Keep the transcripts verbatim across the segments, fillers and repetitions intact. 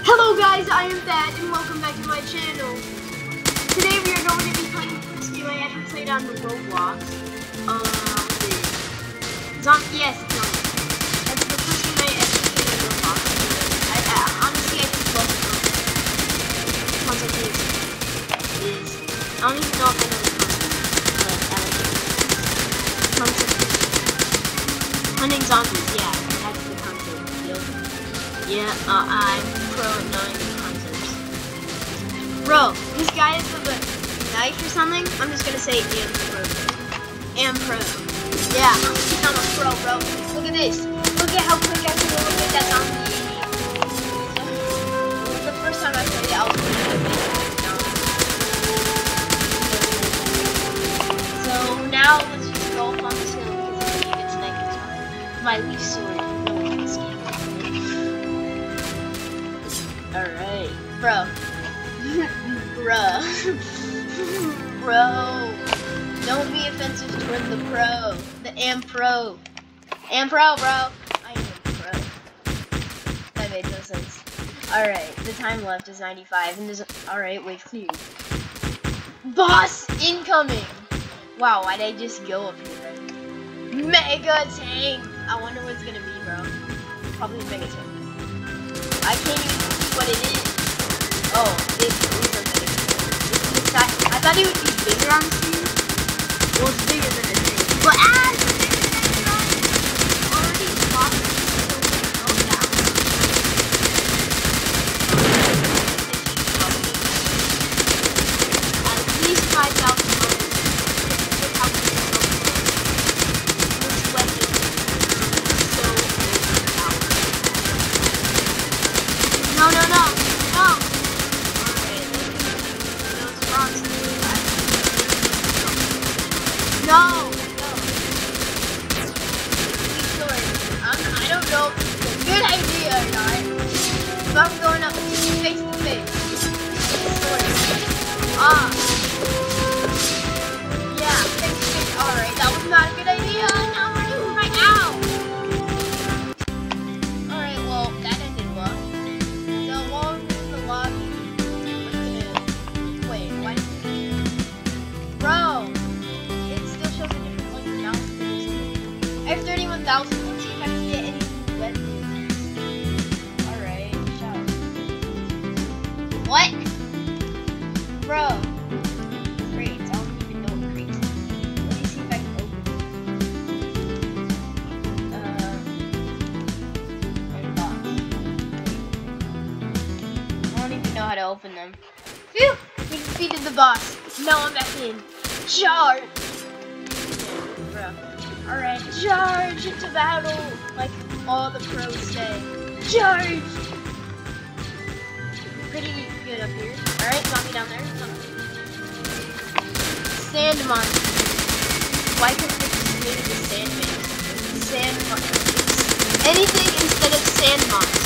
Hello guys, I am Thad and welcome back to my channel. Today we are going to be playing this game I haven't played on Roblox. Uh, Zombie, yes, it's Zombie. That's the first game I ever played on Roblox. I, I, honestly, I just love it. Concept is, is, I don't even know if I know the concept, but I like it. Concept is, hunting zombies, yeah, that's the concept. Yep. Yeah, uh, I'm pro at knowing the concepts. Bro, this guy is with a knife or something. I'm just gonna say am pro. Am pro. Yeah, I'm a pro, bro. Look at this. Look at how quick I can look at that zombie. So, the first time I played it, I was really So now let's just go up on this hill because I believe it's nighttime. My leaf sword. No one can escape. Alright, bro. Bro. Bro. Don't be offensive toward the pro. The am pro. Am pro, bro. I am pro. That made no sense. Alright, the time left is ninety-five and there's alright, wave cleared. Boss incoming! Wow, why'd I just go up here? Mega tank! I wonder what it's gonna be, bro. Probably mega tank. I can't even see what it is. Oh, it is a big. I, I thought it would be bigger on screen. Well, it's bigger than the thing. But as it's bigger than the thing, already lost it. So go down. At least five thousand dollars. Look how much it's going. This weapon is so overpowered. No, no, no, no! Alright, those rocks in the back. No! No! Keep going. I'm, I don't know if it's a good idea or not. If I'm going up face to face. Ah! Yeah, face to face. Alright, that was not a good idea. Now we're doing right now! Alright, well, that ended well. Bro, it still shows a different like now. I have thirty-one thousand. Let's see if I can get any weapons. Alright, shout. What? Bro. Crates. I don't even know what crates are. Let me see if I can open them. Uh, box. I don't even know how to open them. Phew! We defeated the boss. Now I'm back in. Charge! Bro. Alright, charge into battle! Like all the pros say. Charge! Pretty good up here. Alright, zombie down there. Zombie. Sand monster. Why couldn't it just be the sand man? Sand monster. Anything instead of sand monster.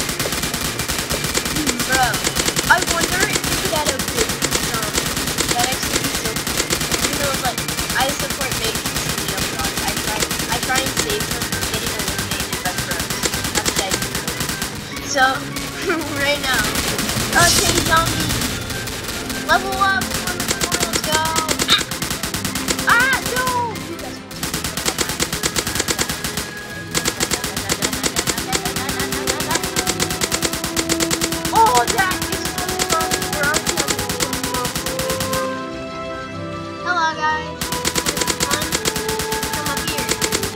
Bro. I wonder if we could add a good um, that actually be so cool. You know, like, I support making some jump shots. I try, I try and save them from getting eliminated by pros. That's what I do. So, right now, okay, zombie, level up, let's go. Ah, ah no! Oh, that! Hello guys, fun. Come up here.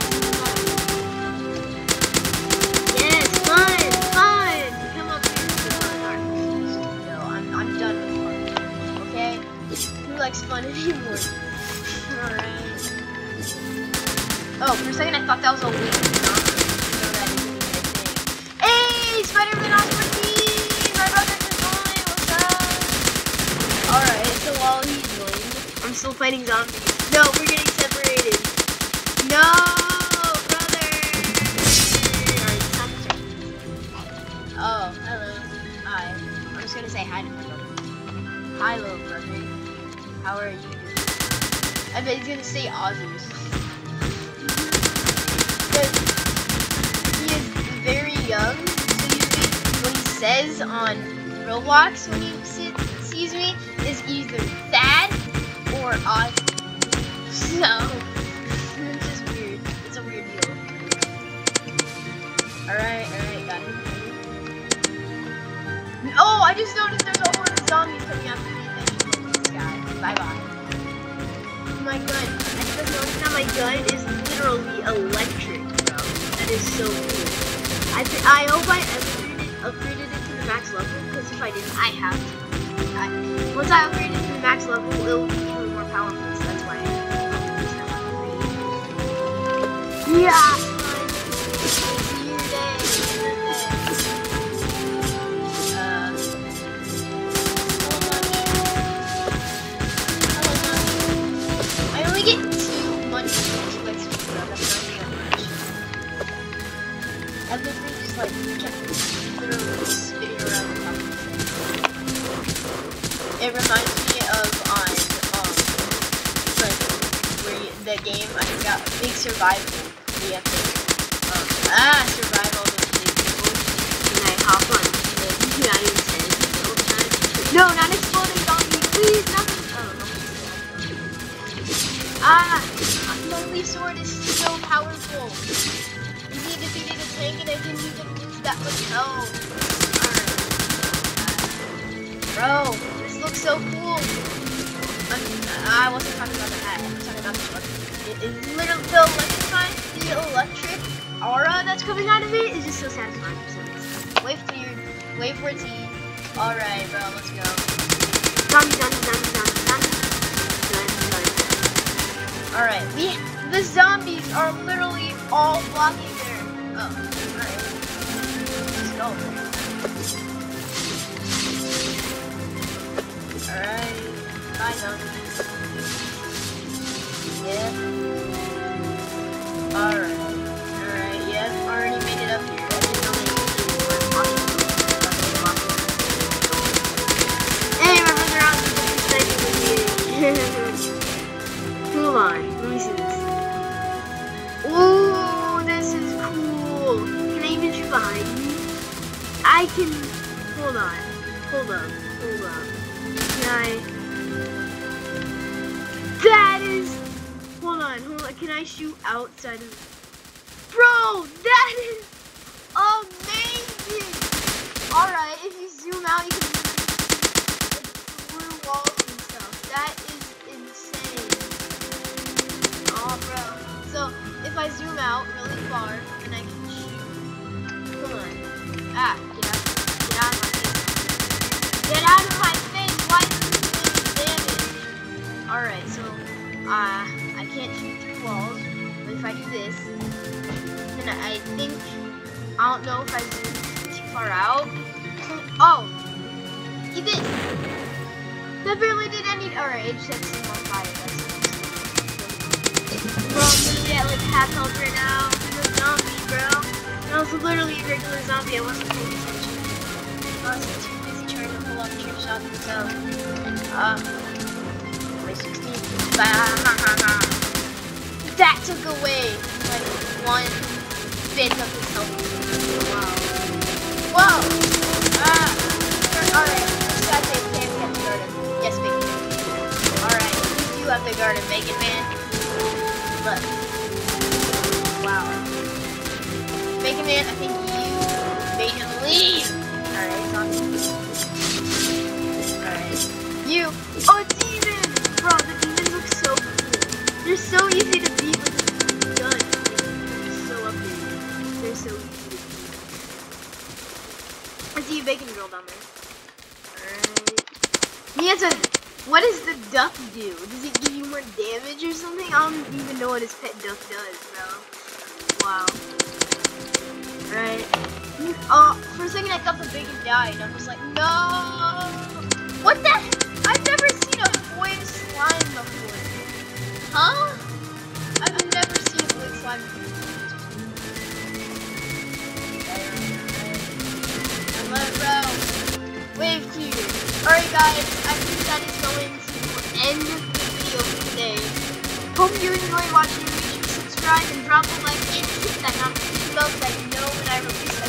Yes, fun, fun. Come up here. No, I'm, I'm done with fun. Okay? Who likes fun anymore? Alright. Oh, for a second I thought that was a weak zombie. No, that isn't even a thing. Hey, Spider-Man Oscar Team! My brother's just going. What's up? Alright, so while he's going, I'm still fighting zombies. No, we're getting separated. No, brother. Oh, hello. Hi. I'm just gonna say hi to my brother. Hi, little brother. How are you? I bet he's gonna say Ozzers. Because he is very young, so usually what he says on Roblox when he see, sees me is either sad or odd. So it's just weird. It's a weird deal. Alright, alright, got it. Oh, I just noticed there's a horde of zombies coming after me. Thank you, this guy. Bye bye. My gun. I just noticed that my gun is literally electric, bro. That is so cool. I th I hope I upgraded, upgraded it to the max level, because if I didn't, I have to. I, once I upgrade it to the max level, it will be even more powerful, so that's why I upgraded. Yeah! Everything just like kept literally spinning around the top of the thing. It reminds me of on um like where you, the game I forgot Big Survival. You have to um ah survive all those big people and I hop on the United States all the time. No, not exploding zombies, please, nothing. Oh, ah, Lonely Sword is so powerful. He defeated a tank and I didn't even use that much health. Alright. Bro, this looks so cool. I'm, I wasn't talking about the hat. I'm talking about the weapon. It is literally the electrifying, the electric aura that's coming out of it is just so satisfying for some reason. Wait for your, wait for it to eat. Alright, bro, let's go. Zombie, zombie, zombie, zombie, zombie. Alright, we, the zombies are literally all blocking their, oh, alright, let's go. Alright, bye zombies. Yeah. Alright, alright, yeah, already made it up here. I didn't know they were blocking. Hey, my brother, I was excited with you. Hold on, let me see this. Ooh, this is cool. Can I even shoot behind me? I can, hold on, hold up, hold up. Can I, that is, hold on, hold on, can I shoot outside of, bro, that is amazing. Alright, if you zoom out, you can see through walls and stuff. That is oh, bro. So, if I zoom out really far, and I can shoot. Come on. Ah, get out. Get out of my face. Get out of my face! Why is this doing damage? Alright, so, uh, I can't shoot through walls. But if I do this, then I think, I don't know if I zoom too far out. Oh! Eat this! That barely did any. Alright, it sets him on fire. That's bro, I'm literally at like half health right now. I'm a zombie, bro. And I was literally a regular zombie. I wasn't paying attention. I was too busy trying to pull off trick shots myself. Uh, my sixteen. That took away like one bit of his health. Wow. Whoa! Ah! Alright, this guy says can't get the garden. Yes, Big Man. Alright, you have the garden, Megan Man. Look. Wow. Megan Man, I think you made him leave. Alright, zombie. Alright. You. Oh, demons! Bro, the demons look so cool. They're so easy to beat with a gun. They're so updated. They're so easy to beat. I see a bacon girl down there. He has a, what does the duck do? Does it give you more damage or something? I don't even know what his pet duck does, bro. Wow. Right. Uh, for a second I thought the bacon died. I was like, no! What the? I've never seen a void slime before. Huh? I've never seen a void slime before. I love it, bro. Wave clear. Alright guys, I think that is going to end the video for today. Hope you enjoyed watching. Make sure to subscribe and drop a like and hit that notification bell so that you know when I release